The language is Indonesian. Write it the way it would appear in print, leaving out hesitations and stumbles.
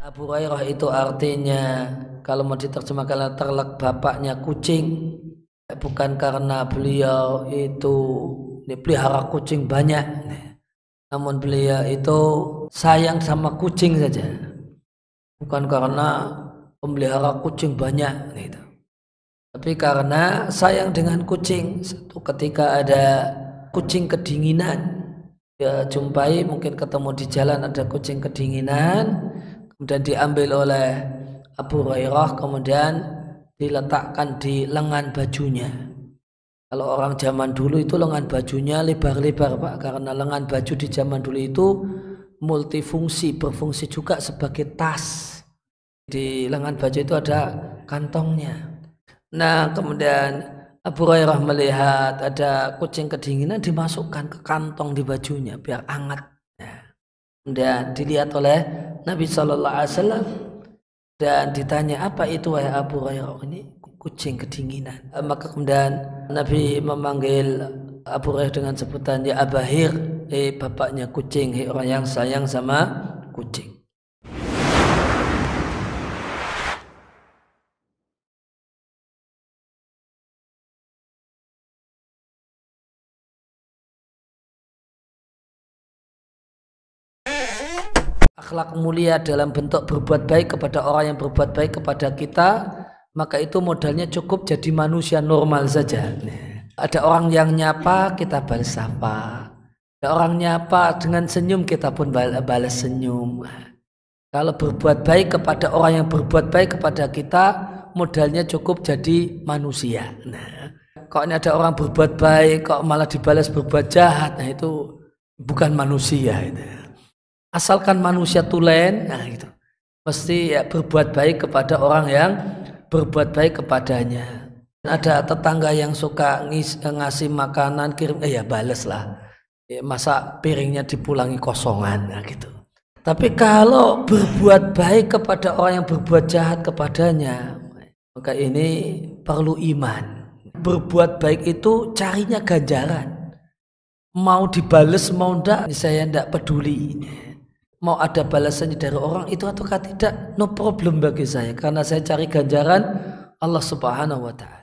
Abu Hurairah itu artinya kalau mau diterjemahkan terlak bapaknya kucing, bukan karena beliau itu pelihara kucing banyak, namun beliau itu sayang sama kucing saja, bukan karena pemelihara kucing banyak gitu. Tapi karena sayang dengan kucing. Satu ketika ada kucing kedinginan, dia jumpai, mungkin ketemu di jalan ada kucing kedinginan, kemudian diambil oleh Abu Hurairah, kemudian diletakkan di lengan bajunya. Kalau orang zaman dulu itu lengan bajunya lebar-lebar, Pak, karena lengan baju di zaman dulu itu multifungsi, berfungsi juga sebagai tas. Di lengan baju itu ada kantongnya. Nah, kemudian Abu Hurairah melihat ada kucing kedinginan, dimasukkan ke kantong di bajunya biar hangat. Dan dilihat oleh Nabi Shallallahu Alaihi Wasallam dan ditanya, apa itu wahai Abu Hurairah? Ini kucing kedinginan. Maka kemudian Nabi memanggil Abu Hurairah dengan sebutan ya Abahir, bapaknya kucing, orang yang sayang sama kucing. Akhlak mulia dalam bentuk berbuat baik kepada orang yang berbuat baik kepada kita, maka itu modalnya cukup jadi manusia normal saja. Ada orang yang nyapa, kita balas sapa. Ada orang nyapa dengan senyum, kita pun balas senyum. Kalau berbuat baik kepada orang yang berbuat baik kepada kita, modalnya cukup jadi manusia. Nah, kok ini ada orang berbuat baik, kok malah dibalas berbuat jahat, nah itu bukan manusia itu. Asalkan manusia tulen, nah gitu, mesti ya berbuat baik kepada orang yang berbuat baik kepadanya. Ada tetangga yang suka ngasih makanan, kirim, ya bales lah. Ya, masa piringnya dipulangi kosongan, nah gitu. Tapi kalau berbuat baik kepada orang yang berbuat jahat kepadanya, maka ini perlu iman. Berbuat baik itu carinya ganjaran. Mau dibales mau enggak, saya enggak peduli. Mau ada balasannya dari orang itu ataukah tidak, no problem bagi saya, karena saya cari ganjaran Allah Subhanahu wa ta'ala.